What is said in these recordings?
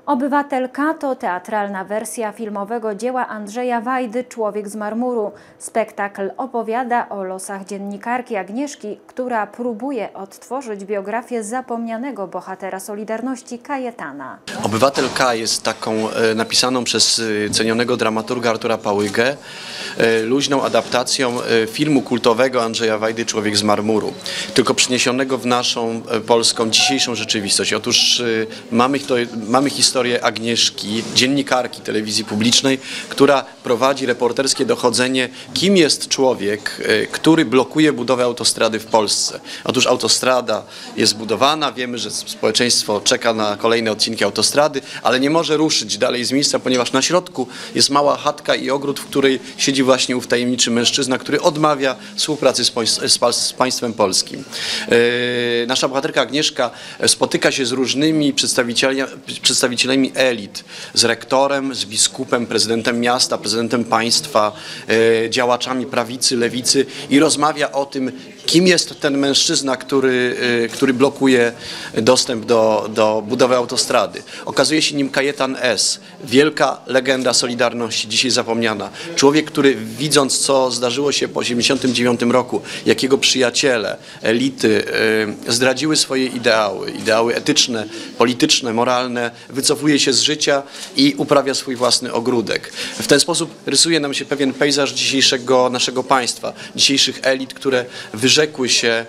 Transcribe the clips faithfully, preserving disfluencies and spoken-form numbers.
Obywatel K to teatralna wersja filmowego dzieła Andrzeja Wajdy „Człowiek z marmuru”. Spektakl opowiada o losach dziennikarki Agnieszki, która próbuje odtworzyć biografię zapomnianego bohatera Solidarności Kajetana. Obywatel K jest taką e, napisaną przez e, cenionego dramaturga Artura Pałygę e, luźną adaptacją e, filmu kultowego Andrzeja Wajdy „Człowiek z marmuru”, tylko przyniesionego w naszą e, polską dzisiejszą rzeczywistość. Otóż e, mamy, to, mamy historię historię Agnieszki, dziennikarki telewizji publicznej, która prowadzi reporterskie dochodzenie, kim jest człowiek, który blokuje budowę autostrady w Polsce. Otóż autostrada jest budowana, wiemy, że społeczeństwo czeka na kolejne odcinki autostrady, ale nie może ruszyć dalej z miejsca, ponieważ na środku jest mała chatka i ogród, w której siedzi właśnie ów tajemniczy mężczyzna, który odmawia współpracy z, z, z państwem polskim. Yy, nasza bohaterka Agnieszka spotyka się z różnymi przedstawicielami, przedstawicielami elit, z rektorem, z biskupem, prezydentem miasta, prezydentem państwa, e, działaczami prawicy, lewicy i rozmawia o tym, kim jest ten mężczyzna, który, e, który blokuje dostęp do, do budowy autostrady. Okazuje się nim Kajetan S., wielka legenda Solidarności, dzisiaj zapomniana. Człowiek, który widząc, co zdarzyło się po osiemdziesiątym dziewiątym roku, jak jego przyjaciele, elity e, zdradziły swoje ideały, ideały etyczne, polityczne, moralne, wycofuje się z życia i uprawia swój własny ogródek. W ten sposób rysuje nam się pewien pejzaż dzisiejszego naszego państwa, dzisiejszych elit, które wyrzekły się e,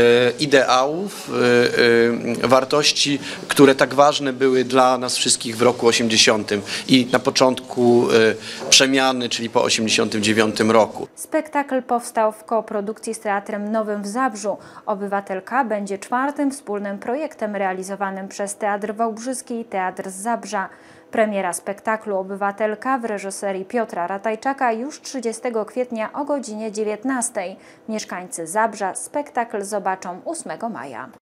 ideałów, e, e, wartości, które tak ważne były dla nas wszystkich w roku osiemdziesiątym i na początku e, przemiany, czyli po osiemdziesiątym dziewiątym roku. Spektakl powstał w koprodukcji z Teatrem Nowym w Zabrzu. Obywatel K będzie czwartym wspólnym projektem realizowanym przez Teatr Wałbrzyski i Teatr z Zabrza. Premiera spektaklu Obywatel K w reżyserii Piotra Ratajczaka już trzydziestego kwietnia o godzinie dziewiętnastej. Mieszkańcy Zabrza spektakl zobaczą ósmego maja.